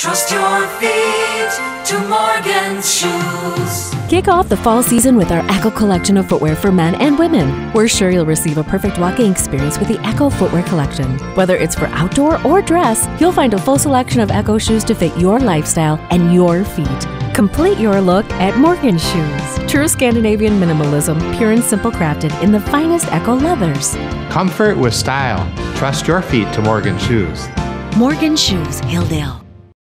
Trust your feet to Morgan's shoes. Kick off the fall season with our Echo collection of footwear for men and women. We're sure you'll receive a perfect walking experience with the Echo footwear collection. Whether it's for outdoor or dress, you'll find a full selection of Echo shoes to fit your lifestyle and your feet. Complete your look at Morgan's Shoes. True Scandinavian minimalism, pure and simple crafted in the finest Echo leathers. Comfort with style. Trust your feet to Morgan Shoes. Morgan's Shoes, Hilldale.